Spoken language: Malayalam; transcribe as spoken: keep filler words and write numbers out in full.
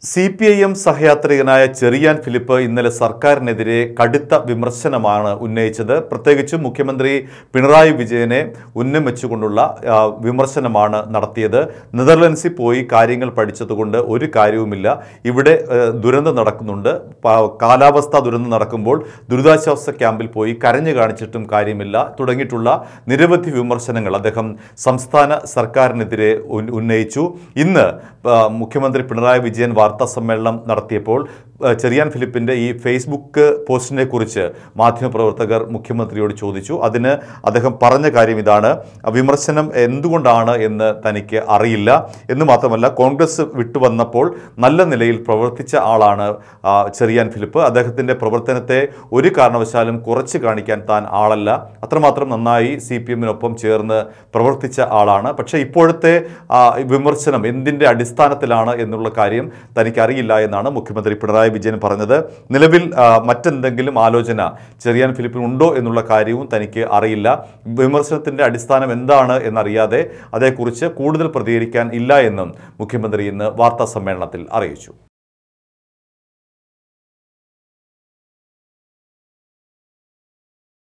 സി പി ഐ എം സഹയാത്രികനായ ചെറിയാൻ ഫിലിപ്പ് ഇന്നലെ സർക്കാരിനെതിരെ കടുത്ത വിമർശനമാണ് ഉന്നയിച്ചത്. പ്രത്യേകിച്ചും മുഖ്യമന്ത്രി പിണറായി വിജയനെ ഉന്നം വെച്ചുകൊണ്ടുള്ള വിമർശനമാണ് നടത്തിയത്. നെതർലൻഡ്സിൽ പോയി കാര്യങ്ങൾ പഠിച്ചതുകൊണ്ട് ഒരു കാര്യവുമില്ല, ഇവിടെ ദുരന്തം നടക്കുന്നുണ്ട്, കാലാവസ്ഥ ദുരന്തം നടക്കുമ്പോൾ ദുരിതാശ്വാസ ക്യാമ്പിൽ പോയി കരഞ്ഞു കാണിച്ചിട്ടും കാര്യമില്ല തുടങ്ങിയിട്ടുള്ള നിരവധി വിമർശനങ്ങൾ അദ്ദേഹം സംസ്ഥാന സർക്കാരിനെതിരെ ഉന്നയിച്ചു. ഇന്ന് മുഖ്യമന്ത്രി പിണറായി വിജയൻ വാർത്താ സമ്മേളനം നടത്തിയപ്പോൾ ചെറിയാൻ ഫിലിപ്പിൻ്റെ ഈ ഫേസ്ബുക്ക് പോസ്റ്റിനെ കുറിച്ച് മാധ്യമപ്രവർത്തകർ മുഖ്യമന്ത്രിയോട് ചോദിച്ചു. അതിന് അദ്ദേഹം പറഞ്ഞ കാര്യം ഇതാണ്: വിമർശനം എന്തുകൊണ്ടാണ് എന്ന് തനിക്ക് അറിയില്ല എന്ന് മാത്രമല്ല, കോൺഗ്രസ് വിട്ടുവന്നപ്പോൾ നല്ല നിലയിൽ പ്രവർത്തിച്ച ആളാണ് ചെറിയാൻ ഫിലിപ്പ്. അദ്ദേഹത്തിൻ്റെ പ്രവർത്തനത്തെ ഒരു കാരണവശാലും കുറച്ച് കാണിക്കാൻ താൻ ആളല്ല, അത്രമാത്രം നന്നായി സി പി എമ്മിനൊപ്പം ചേർന്ന് പ്രവർത്തിച്ച ആളാണ്. പക്ഷേ ഇപ്പോഴത്തെ വിമർശനം എന്തിൻ്റെ അടിസ്ഥാനത്തിലാണ് എന്നുള്ള കാര്യം തനിക്കറിയില്ല എന്നാണ് മുഖ്യമന്ത്രി പിണറായി വിജയൻ പറഞ്ഞത്. നിലവിൽ മറ്റെന്തെങ്കിലും ആലോചന ചെറിയാൻ ഫിലിപ്പിന് ഉണ്ടോ എന്നുള്ള കാര്യവും തനിക്ക് അറിയില്ല. വിമർശനത്തിൻ്റെ അടിസ്ഥാനം എന്താണ് എന്നറിയാതെ അതേക്കുറിച്ച് കൂടുതൽ പ്രതികരിക്കാൻ ഇല്ല എന്നും മുഖ്യമന്ത്രി ഇന്ന് വാർത്താ സമ്മേളനത്തിൽ അറിയിച്ചു.